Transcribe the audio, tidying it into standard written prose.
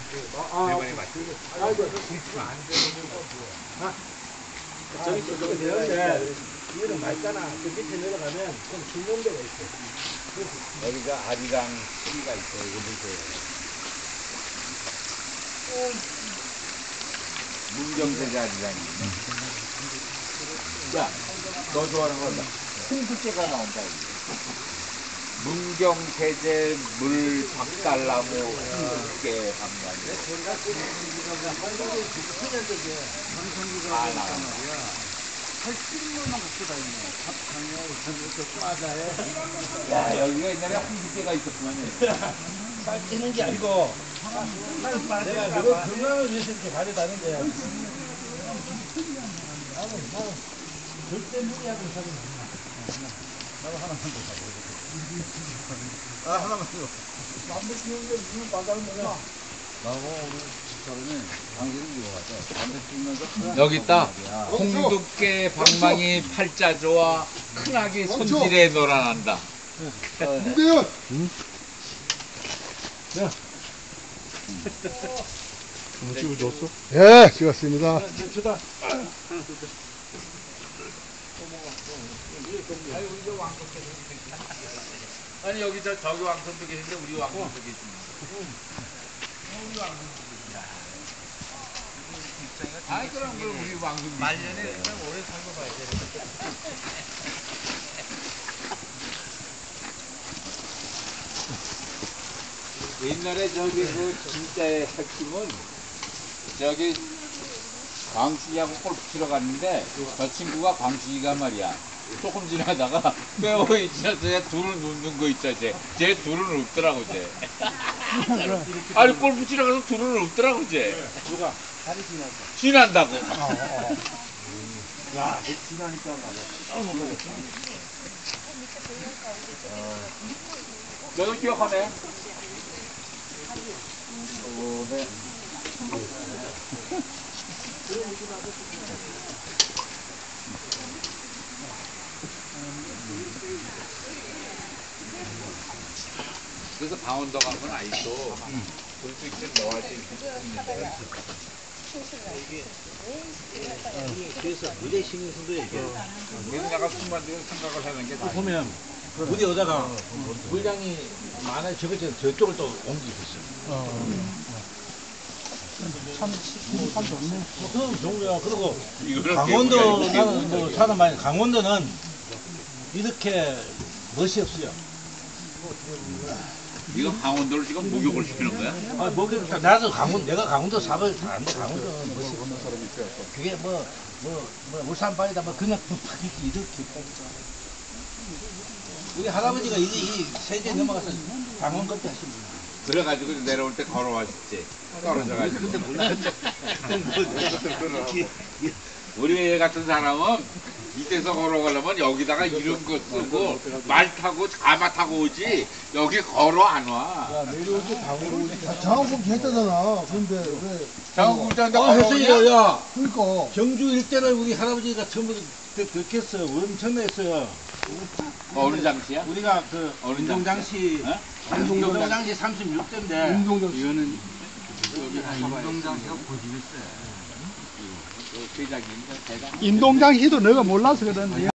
대만에 맞지. 저기 되는데 이거는 맑잖아. 그 밑에 내려가면 좀 실는 데가 있어. 여기가 아리랑 시리가 있어요. 이거 보세요. 문경세제 아리랑이. 야, 너 좋아하는 건 홍두깨가 나온다. 문경세제 물 박달나무 홍두깨 방망이. 아, 나온다. 만 갖고 다니네. 야, 여기가 옛날에 홍두깨가 있었구만요. 살 찌는 게 아니고, 내가 너가 건강을 위해서 이렇게 가져다니는데, 나는 절대 무리하고 사는 나도 하나만 더 사고. 하나만 더. 남들 피우는 게 무슨 바다를 먹냐? 나하고 우리 집사람이 당신을 이거 가자. 담배 피우면서 여기 있다. 홍두깨 방망이 팔자조와 큰아기 손질에 놀아난다. 누구야? 찍어줬어? 예, 찍었습니다. 주다. 아니 여기 저기 왕손도 계신데 우리 왕손도 계십니다. 우리 왕손도 계십니다. 아이 그럼 우리 왕손 말년에 오래 살고 봐야 돼. 옛날에 저기 그 진짜의 핵심은 저기 광식이하고 골프 치러 갔는데 저 친구가 광식이가 말이야 조금 지나다가 페어웨이 지나서 둘을 눕는 거 있다 쟤 둘은 없더라고 쟤. 아니 골프 치러 가서 둘은 없더라고 쟤. 누가? 다리 지난다고. 야, 지나니까 맞아. 너도 기억하네? 네. 그래서 강원도 가면 아직도 볼 수 있는 노화지 그래서 무대 신경 쓴 거야, 이게. 그래서 내가 술 만들고 생각을 하는 게 나. 보면, 무대 여자가 물량이 많아요. 저쪽을 또 옮기고 있어. 참 좋네. 그럼 좋은 거야. 그리고 이거를 강원도, 이렇게 나는 뭐 사람 많이, 강원도는 이렇게 멋이 없어요. 이거 강원도를 지금 목욕을 시키는 거야? 아, 뭐, 나도 내가 강원도 사발 안 돼. 강원도는 멋이 없는 사람이 있어요. 그게 울산 바이다, 그냥 이렇게. 우리 할아버지가 이 세제 넘어가서 강원 끝에 하십니다. 그래가지고 내려올 때 걸어왔지. 떨어져가지고. 근데 몰랐죠. 우리 애 같은 사람은 이때서 걸어가려면 여기다가 이런 거 쓰고 말 타고 가마 타고 오지 여기 걸어 안 와. 야, 내려올 때 강으로 오지. 장학금 했다잖아. 근데 왜? 장군한테 했어요, 야. 그러니까. 경주 일대를 우리 할아버지가 전부 듣겠어요. 엄청났어요. 어느 장씨야? 우리가 그 어느 운동장시, 어? 운동장시 36대인데. 운동장 이거는 운동장씨가 고집이 세. 대장인데 대장. 인동장 시도 내가 몰라서 그러는데.